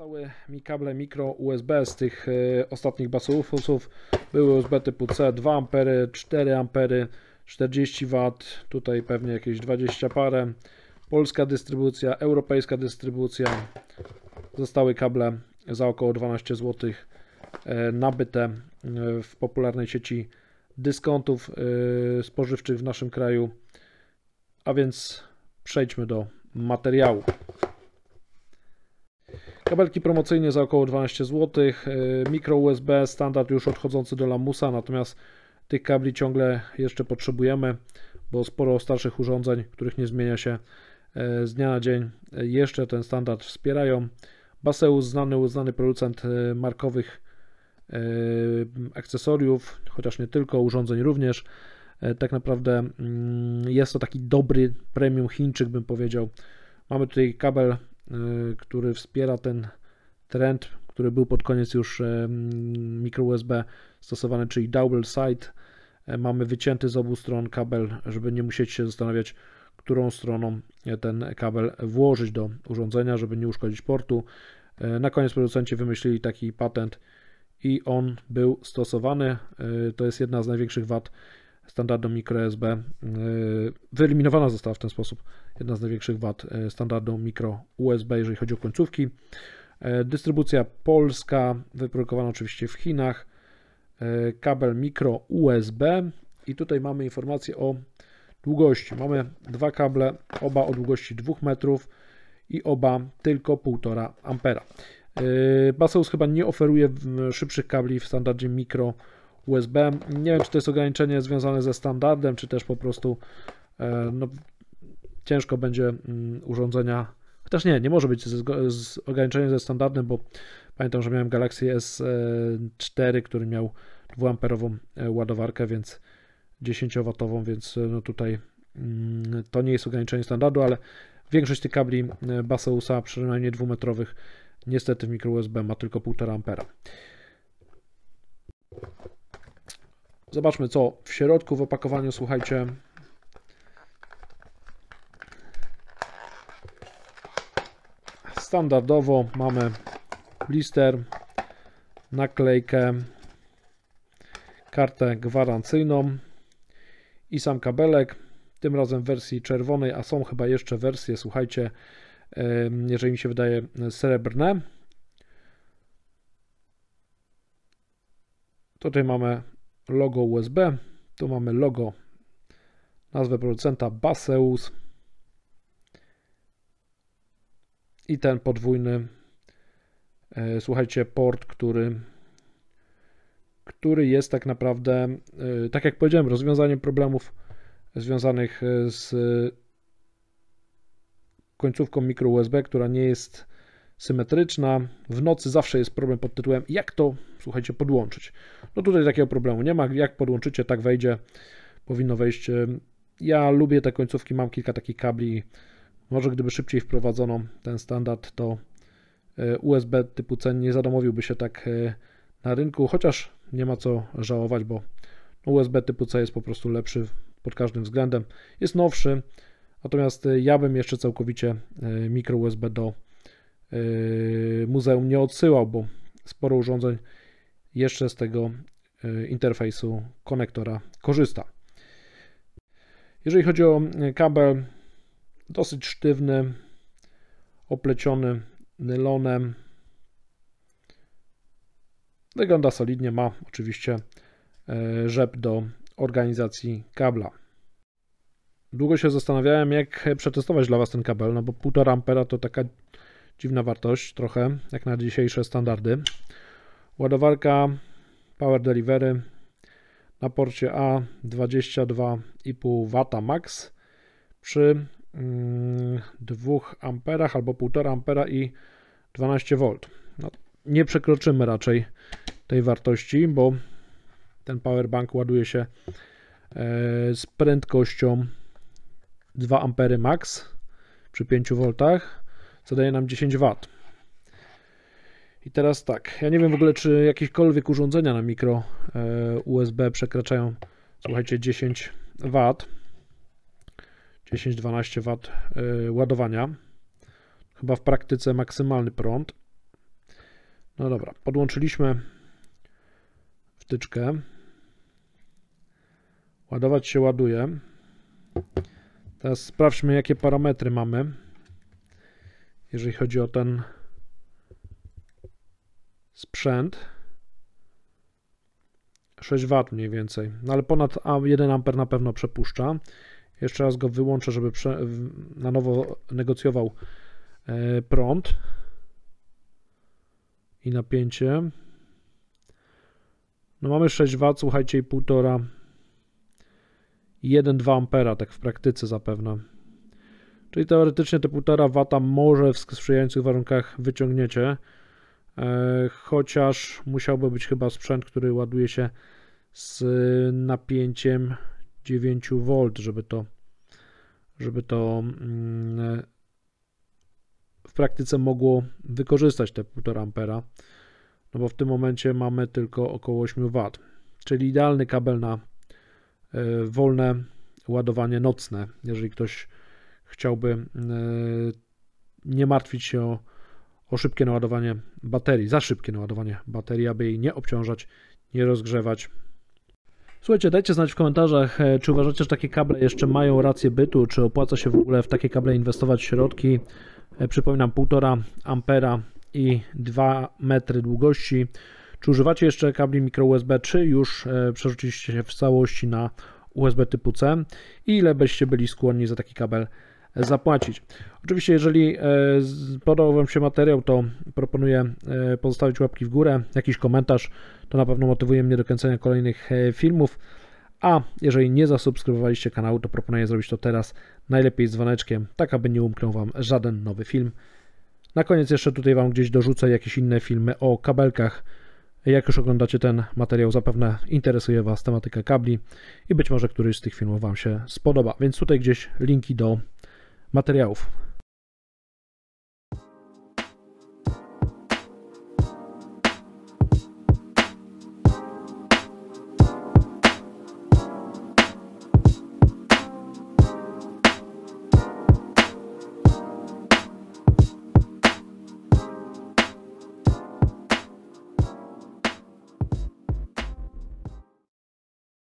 Zostały mi kable mikro USB z tych ostatnich basoufusów. Były USB typu C, 2 A, 4 A, 40 W, tutaj pewnie jakieś 20 parę. Polska dystrybucja, europejska dystrybucja. Zostały kable za około 12 zł nabyte w popularnej sieci dyskontów spożywczych w naszym kraju. A więc przejdźmy do materiału. Kabelki promocyjne za około 12 zł, mikro USB, standard już odchodzący do lamusa, natomiast tych kabli ciągle jeszcze potrzebujemy, bo sporo starszych urządzeń, których nie zmienia się z dnia na dzień, jeszcze ten standard wspierają. Baseus, uznany producent markowych akcesoriów, chociaż nie tylko, urządzeń również. Tak naprawdę jest to taki dobry premium Chińczyk, bym powiedział. Mamy tutaj kabel, który wspiera ten trend, który był pod koniec już mikro USB stosowany, czyli double side. Mamy wycięty z obu stron kabel, żeby nie musieć się zastanawiać, którą stroną ten kabel włożyć do urządzenia, żeby nie uszkodzić portu. Na koniec producenci wymyślili taki patent i on był stosowany. To jest jedna z największych wad standardu mikro USB. Wyeliminowana została w ten sposób jedna z największych wad standardu mikro USB, jeżeli chodzi o końcówki. Dystrybucja polska, wyprodukowana oczywiście w Chinach. Kabel mikro USB i tutaj mamy informację o długości. Mamy dwa kable, oba o długości 2 metrów i oba tylko 1,5 ampera. Baseus chyba nie oferuje szybszych kabli w standardzie mikro USB. Nie wiem, czy to jest ograniczenie związane ze standardem, czy też po prostu no, ciężko będzie urządzenia, chociaż nie może być z ograniczeniem ze standardem, bo pamiętam, że miałem Galaxy S4, który miał 2-amperową ładowarkę, więc 10W, więc no tutaj to nie jest ograniczenie standardu, ale większość tych kabli Baseusa, przynajmniej 2-metrowych, niestety w mikro USB ma tylko 1,5 ampera. Zobaczmy, co w środku w opakowaniu. Słuchajcie, standardowo mamy blister, naklejkę, kartę gwarancyjną i sam kabelek, tym razem w wersji czerwonej, a są chyba jeszcze wersje, słuchajcie, jeżeli mi się wydaje, srebrne. Tutaj mamy logo USB, tu mamy logo, nazwę producenta Baseus i ten podwójny, słuchajcie, port, który jest tak naprawdę, tak jak powiedziałem, rozwiązaniem problemów związanych z końcówką mikro USB, która nie jest symetryczna. W nocy zawsze jest problem pod tytułem, jak to, słuchajcie, podłączyć. No tutaj takiego problemu nie ma, jak podłączycie, tak wejdzie, powinno wejść. Ja lubię te końcówki, mam kilka takich kabli. Może gdyby szybciej wprowadzono ten standard, to USB typu C nie zadomowiłby się tak na rynku, chociaż nie ma co żałować, bo USB typu C jest po prostu lepszy pod każdym względem. Jest nowszy, natomiast ja bym jeszcze całkowicie mikro USB do muzeum nie odsyłał, bo sporo urządzeń jeszcze z tego interfejsu konektora korzysta. Jeżeli chodzi o kabel, dosyć sztywny, opleciony nylonem. Wygląda solidnie, ma oczywiście rzep do organizacji kabla. Długo się zastanawiałem, jak przetestować dla Was ten kabel, no bo 1,5 ampera to taka dziwna wartość, trochę jak na dzisiejsze standardy. Ładowarka Power Delivery na porcie A 22,5 W max przy 2 amperach albo 1,5 ampera i 12 V. No, nie przekroczymy raczej tej wartości, bo ten powerbank ładuje się z prędkością 2 ampery max przy 5 V, co daje nam 10 W. I teraz tak, ja nie wiem w ogóle, czy jakiekolwiek urządzenia na mikro USB przekraczają, słuchajcie, 10 W, 10-12 W ładowania. Chyba w praktyce maksymalny prąd. No dobra, podłączyliśmy wtyczkę. Ładować się ładuje. Teraz sprawdźmy, jakie parametry mamy, jeżeli chodzi o ten sprzęt. 6 W mniej więcej, no ale ponad 1 A na pewno przepuszcza. Jeszcze raz go wyłączę, żeby na nowo negocjował prąd i napięcie. No mamy 6 W, słuchajcie, i 1,5 1-2 ampera, tak w praktyce zapewne. Czyli teoretycznie te 1,5 W może w sprzyjających warunkach wyciągniecie, chociaż musiałby być chyba sprzęt, który ładuje się z napięciem 9 V, żeby to w praktyce mogło wykorzystać te 1,5 ampera, no bo w tym momencie mamy tylko około 8 W, czyli idealny kabel na wolne ładowanie nocne, jeżeli ktoś chciałby nie martwić się o szybkie naładowanie baterii, za szybkie naładowanie baterii, aby jej nie obciążać, nie rozgrzewać. Słuchajcie, dajcie znać w komentarzach, czy uważacie, że takie kable jeszcze mają rację bytu, czy opłaca się w ogóle w takie kable inwestować środki. Przypominam, 1,5 ampera i 2 metry długości. Czy używacie jeszcze kabli mikro USB, czy już przerzuciliście się w całości na USB typu C i ile byście byli skłonni za taki kabel zapłacić? Oczywiście, jeżeli podobał Wam się materiał, to proponuję pozostawić łapki w górę, jakiś komentarz, to na pewno motywuje mnie do kręcenia kolejnych filmów, a jeżeli nie zasubskrybowaliście kanału, to proponuję zrobić to teraz, najlepiej z dzwoneczkiem, tak aby nie umknął Wam żaden nowy film. Na koniec jeszcze tutaj Wam gdzieś dorzucę jakieś inne filmy o kabelkach. Jak już oglądacie ten materiał, zapewne interesuje Was tematyka kabli i być może któryś z tych filmów Wam się spodoba, więc tutaj gdzieś linki do materiałów.